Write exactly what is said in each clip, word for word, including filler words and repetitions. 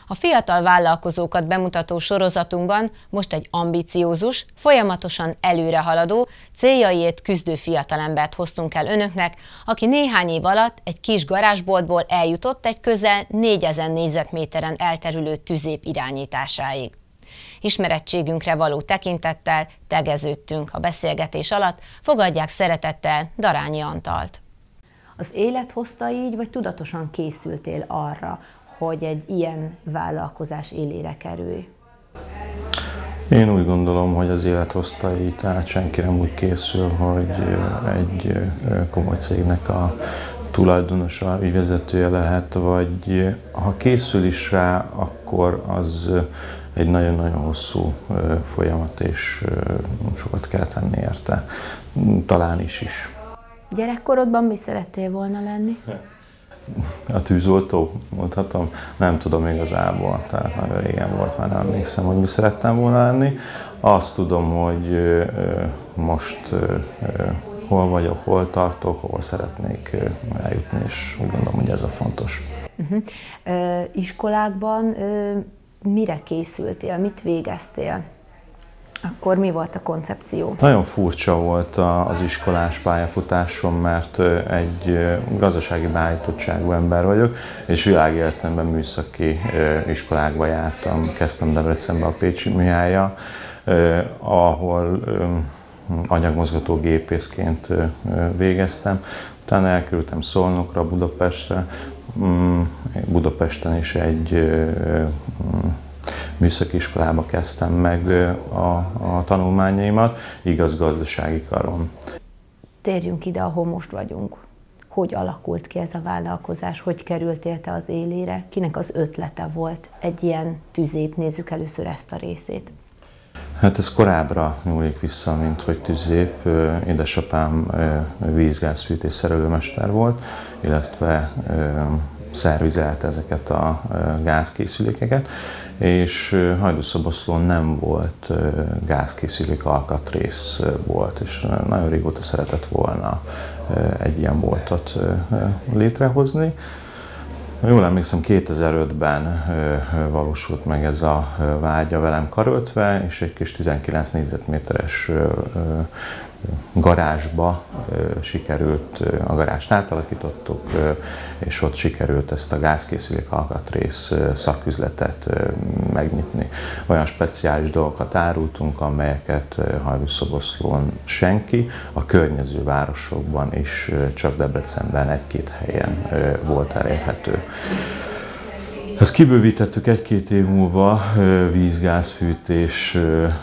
A fiatal vállalkozókat bemutató sorozatunkban most egy ambiciózus, folyamatosan előrehaladó, céljaiért küzdő fiatalembert hoztunk el önöknek, aki néhány év alatt egy kis garázsboltból eljutott egy közel négyezer négyzetméteren elterülő tüzép irányításáig. Ismerettségünkre való tekintettel tegeződtünk a beszélgetés alatt, fogadják szeretettel Darányi Antalt. Az élet hozta így, vagy tudatosan készültél arra, hogy egy ilyen vállalkozás élére kerülj? Én úgy gondolom, hogy az élet hozta így, tehát senki nem úgy készül, hogy egy komoly cégnek a tulajdonosa, ügyvezetője lehet, vagy ha készül is rá, akkor az egy nagyon-nagyon hosszú folyamat, és sokat kell tenni érte. Talán is is. Gyerekkorodban mi szerettél volna lenni? A tűzoltó, mondhatom, nem tudom igazából, tehát nagyon régen volt, már nem emlékszem, hogy mi szerettem volna lenni. Azt tudom, hogy most hol vagyok, hol tartok, hol szeretnék eljutni, és úgy gondolom, hogy ez a fontos. Uh-huh. uh, iskolákban uh, mire készültél, mit végeztél? Akkor mi volt a koncepció? Nagyon furcsa volt az iskolás pályafutásom, mert egy gazdasági beállítottságú ember vagyok, és világéletemben műszaki iskolákba jártam. Kezdtem Debrecenbe a Pécsi Műhállyal, ahol anyagmozgatógépészként végeztem. Utána elkerültem Szolnokra, Budapestre. Budapesten is egy műszaki iskolába kezdtem meg a, a tanulmányaimat, igaz gazdasági karon. Térjünk ide, ahol most vagyunk. Hogy alakult ki ez a vállalkozás, hogy kerültél te az élére, kinek az ötlete volt egy ilyen tüzép? Nézzük először ezt a részét. Hát ez korábbra nyúlik vissza, mint hogy tüzép. Édesapám vízgázfűtés szerelőmester volt, illetve szervizelt ezeket a gázkészülékeket, és Hajdúszoboszlón nem volt gázkészülék, alkatrész volt, és nagyon régóta szeretett volna egy ilyen boltot létrehozni. Jól emlékszem, kétezer-ötben valósult meg ez a vágya velem karöltve, és egy kis tizenkilenc négyzetméteres garázsba sikerült, a garást átalakítottuk, és ott sikerült ezt a gázkészülék alkatrész szaküzletet megnyitni. Olyan speciális dolgokat árultunk, amelyeket Hajdúszoboszlón senki, a környező városokban is csak Debrecenben egy-két helyen volt elérhető. Ezt kibővítettük egy-két év múlva vízgázfűtés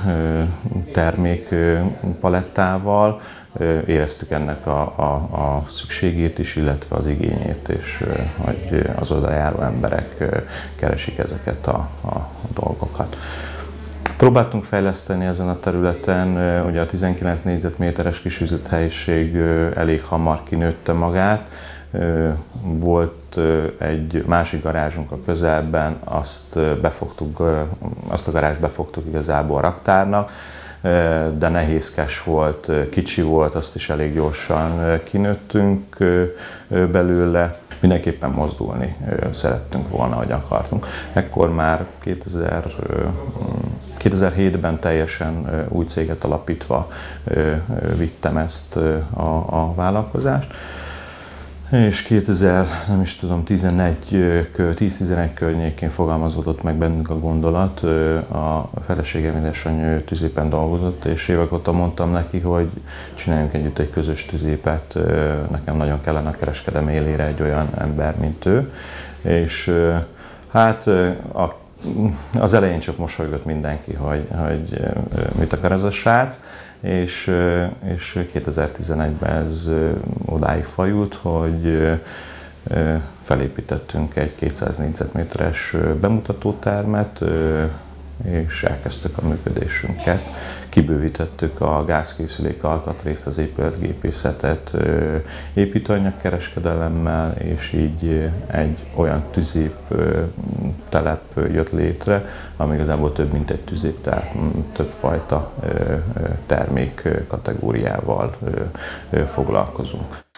termékpalettával, éreztük ennek a, a, a szükségét is, illetve az igényét, és hogy az oda járó emberek keresik ezeket a, a dolgokat. Próbáltunk fejleszteni ezen a területen, ugye a tizenkilenc négyzetméteres kis üzlethelyiség elég hamar kinőtte magát. Volt egy másik garázsunk a közelben, azt befogtuk, azt a garázt befogtuk igazából a raktárnak, de nehézkes volt, kicsi volt, azt is elég gyorsan kinőttünk belőle. Mindenképpen mozdulni szerettünk volna, hogy akartunk. Ekkor már kétezer-hétben teljesen új céget alapítva vittem ezt a, a vállalkozást. És kétezer, nem is tudom, tíz-tizenegy környékén fogalmazódott meg bennünk a gondolat. A feleségem édesanyja tüzépen dolgozott, és évek óta mondtam neki, hogy csináljunk együtt egy közös tüzépet. Nekem nagyon kellene a kereskedelem élére egy olyan ember, mint ő. És hát a, az elején csak mosolygott mindenki, hogy, hogy mit akar ez a srác. És, és kétezer-tizenegyben ez odáig fajult, hogy felépítettünk egy kétszáz négyzetméteres bemutatótermet, és elkezdtük a működésünket. Kibővítettük a gázkészülék alkatrészt, az épületgépészetet építőanyagkereskedelemmel, és így egy olyan tüzép telep jött létre, ami igazából több, mint egy tüzép, tehát többfajta termék kategóriával foglalkozunk.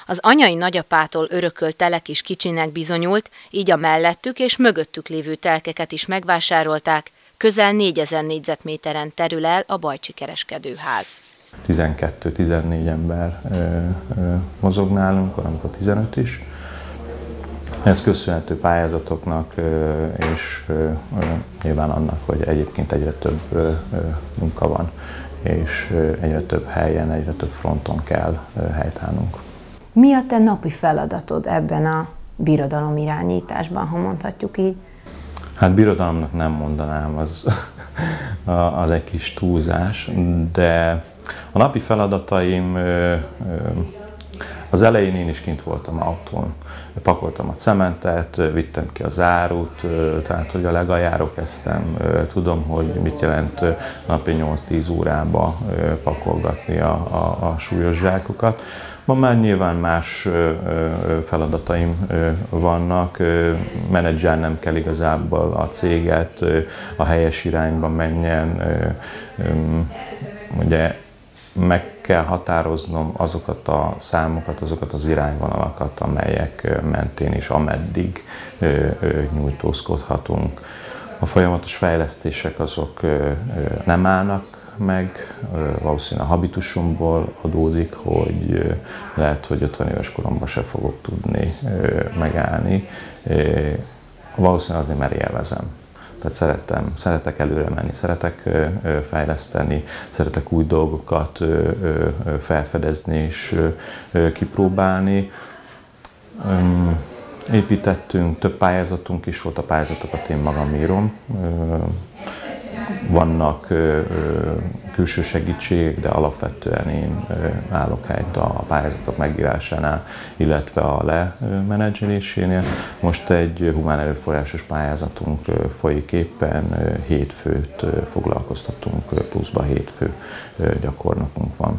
Az anyai nagyapától örökölt telek is kicsinek bizonyult, így a mellettük és mögöttük lévő telkeket is megvásárolták, közel négyezer négyzetméteren terül el a bajcsi kereskedőház. tizenkettő-tizennégy ember ö, ö, mozog nálunk, valamikor tizenöt is. Ez köszönhető pályázatoknak ö, és ö, ö, nyilván annak, hogy egyébként egyre több ö, ö, munka van, és ö, egyre több helyen, egyre több fronton kell ö, helytállnunk. Mi a te napi feladatod ebben a birodalomirányításban, ha mondhatjuk így? Hát birodalomnak nem mondanám, az, az egy kis túlzás, de a napi feladataim, az elején én is kint voltam autón, pakoltam a cementet, vittem ki az árut, tehát hogy a legaljáról kezdtem, tudom, hogy mit jelent napi nyolc-tíz órába pakolgatni a, a, a súlyos zsákokat. Ma már nyilván más feladataim vannak, menedzselnem kell igazából a céget, a helyes irányba menjen, ugye meg kell határoznom azokat a számokat, azokat az irányvonalakat, amelyek mentén és ameddig nyújtózkodhatunk. A folyamatos fejlesztések azok nem állnak meg, valószínűleg a habitusomból adódik, hogy lehet, hogy ötven éves koromban se fogok tudni megállni. Valószínűleg azért, mert élvezem. Tehát szeretem, szeretek előre menni, szeretek fejleszteni, szeretek új dolgokat felfedezni és kipróbálni. Építettünk, több pályázatunk is volt, a pályázatokat én magam írom. Vannak ö, ö, külső segítségek, de alapvetően én ö, állok helyt a pályázatok megírásánál, illetve a lemenedzselésénél. Most egy humán erőforrásos pályázatunk ö, folyik éppen, ö, hét főt ö, foglalkoztatunk, ö, pluszban hét fő ö, gyakornokunk van.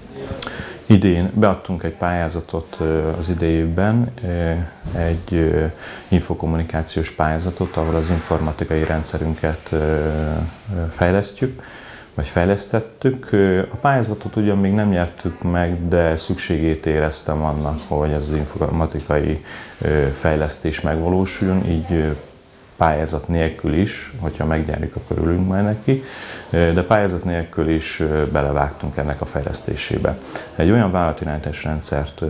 Idén beadtunk egy pályázatot az idejében, egy infokommunikációs pályázatot, ahol az informatikai rendszerünket fejlesztjük, vagy fejlesztettük. A pályázatot ugyan még nem nyertük meg, de szükségét éreztem annak, hogy ez az informatikai fejlesztés megvalósuljon, így pályázat nélkül is, hogyha megnyerjük, akkor örülünk majd neki, de pályázat nélkül is belevágtunk ennek a fejlesztésébe. Egy olyan vállalatirányítási rendszert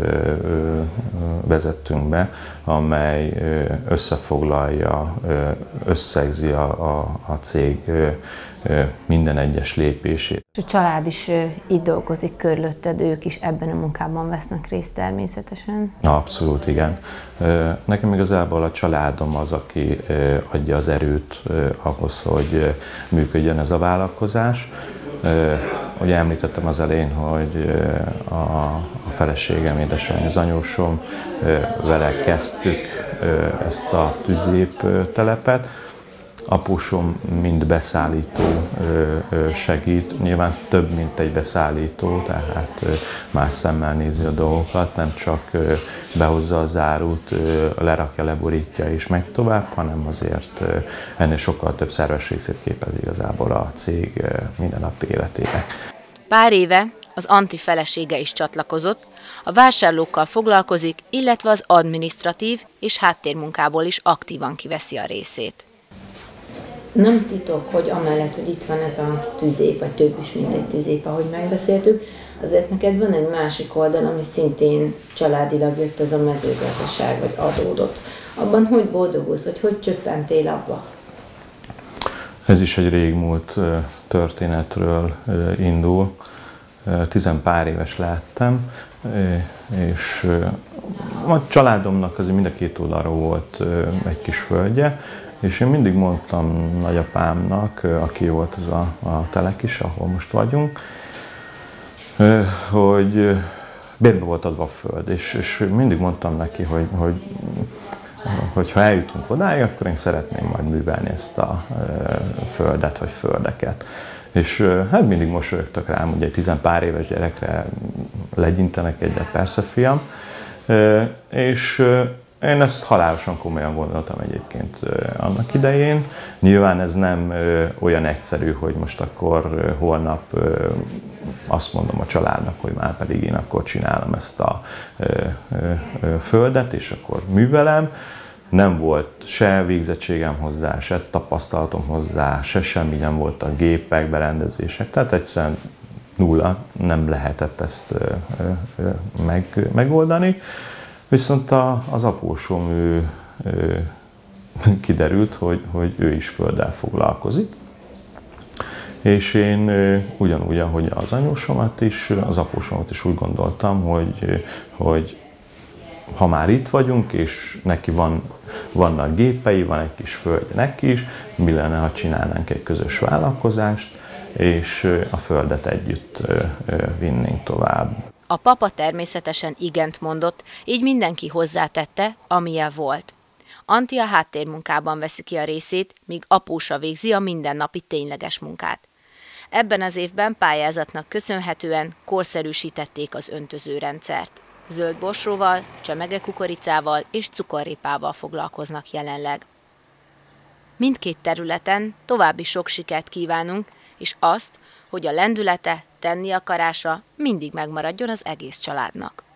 vezettünk be, amely összefoglalja, összegzi a, a, a cég minden egyes lépését. A család is itt dolgozik körülötted, ők is ebben a munkában vesznek részt természetesen? Abszolút, igen. Nekem igazából a családom az, aki adja az erőt ahhoz, hogy működjön ez a vállalkozás. Ugye említettem az elején, hogy a, a feleségem, édesanyám, az anyósom, vele kezdtük ezt a tüzéptelepet. Apósom mind beszállító segít, nyilván több, mint egy beszállító, tehát más szemmel nézi a dolgokat, nem csak behozza az árut, lerakja, leborítja és megy tovább, hanem azért ennél sokkal több szerves részét képezi igazából a cég mindennapi életének. Pár éve az Anti felesége is csatlakozott, a vásárlókkal foglalkozik, illetve az adminisztratív és háttérmunkából is aktívan kiveszi a részét. Nem titok, hogy amellett, hogy itt van ez a tüzép, vagy több is, mint egy tüzép, ahogy megbeszéltük, azért neked van egy másik oldal, ami szintén családilag jött, ez a mezőgazdaság, vagy adódott. Abban hogy boldogulsz, vagy hogy csöppentél abba? Ez is egy régmúlt történetről indul. Tizenpár éves lettem, és a családomnak azért mind a két oldalról volt egy kis földje, és én mindig mondtam nagyapámnak, aki volt az a, a telek is, ahol most vagyunk, hogy bérbe volt adva a föld, és, és mindig mondtam neki, hogy, hogy, hogy ha eljutunk odáig, akkor én szeretném majd művelni ezt a földet, vagy földeket. És hát mindig mosolyogtak rám, ugye egy tizenpár éves gyerekre legyintenek egyet, persze fiam, és Én ezt halálosan komolyan gondoltam egyébként annak idején. Nyilván ez nem olyan egyszerű, hogy most akkor holnap azt mondom a családnak, hogy már pedig én akkor csinálom ezt a földet, és akkor művelem. Nem volt se végzettségem hozzá, se tapasztalatom hozzá, se semmi nem volt a gépek, berendezések. Tehát egyszerűen nulla, nem lehetett ezt meg, megoldani. Viszont a, az apósom ő, ő, kiderült, hogy, hogy ő is földdel foglalkozik. És én ugyanúgy, ahogy az anyósomat is, az apósomat is úgy gondoltam, hogy, hogy ha már itt vagyunk, és neki van, vannak gépei, van egy kis földje neki is, mi lenne, ha csinálnánk egy közös vállalkozást, és a földet együtt vinnénk tovább. A papa természetesen igent mondott, így mindenki hozzátette, amilyen volt. Antti a háttérmunkában veszi ki a részét, míg apósa végzi a mindennapi tényleges munkát. Ebben az évben pályázatnak köszönhetően korszerűsítették az öntözőrendszert. Zöld borsóval, csemegekukoricával és cukorrépával foglalkoznak jelenleg. Mindkét területen további sok sikert kívánunk, és azt, hogy a lendülete, tenni akarása mindig megmaradjon az egész családnak.